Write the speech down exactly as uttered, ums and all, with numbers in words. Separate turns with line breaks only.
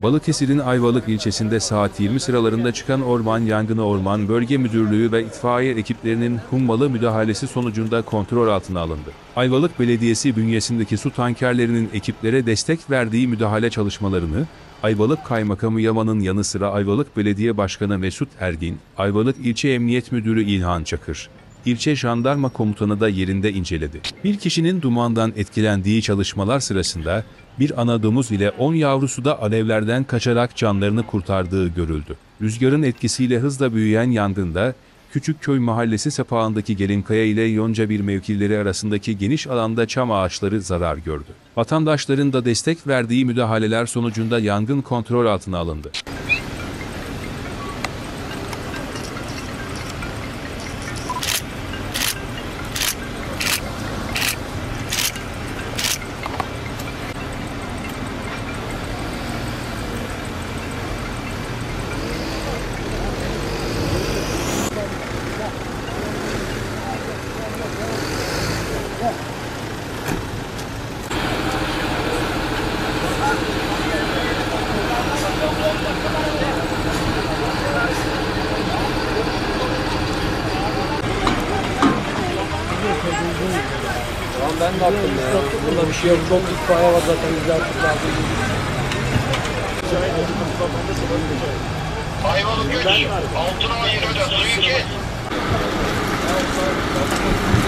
Balıkesir'in Ayvalık ilçesinde saat yirmi sıralarında çıkan orman yangını Orman Bölge Müdürlüğü ve itfaiye ekiplerinin hummalı müdahalesi sonucunda kontrol altına alındı. Ayvalık Belediyesi bünyesindeki su tankerlerinin ekiplere destek verdiği müdahale çalışmalarını, Ayvalık Kaymakamı Yaman'ın yanı sıra Ayvalık Belediye Başkanı Mesut Ergin, Ayvalık İlçe Emniyet Müdürü İlhan Çakır, İlçe Jandarma Komutanı da yerinde inceledi. Bir kişinin dumandan etkilendiği çalışmalar sırasında bir ana domuz ile on yavrusu da alevlerden kaçarak canlarını kurtardığı görüldü. Rüzgarın etkisiyle hızla büyüyen yangında Küçükköy Mahallesi sapağındaki Gelinkaya ile Yoncabir mevkileri arasındaki geniş alanda çam ağaçları zarar gördü. Vatandaşların da destek verdiği müdahaleler sonucunda yangın kontrol altına alındı.
Tamam ben de attım ya. Burada bir şey yok. Çok itfaiye var zaten. Biz de attık lazım.
Ayvalık üç, altına yirmi dört, suyu kes.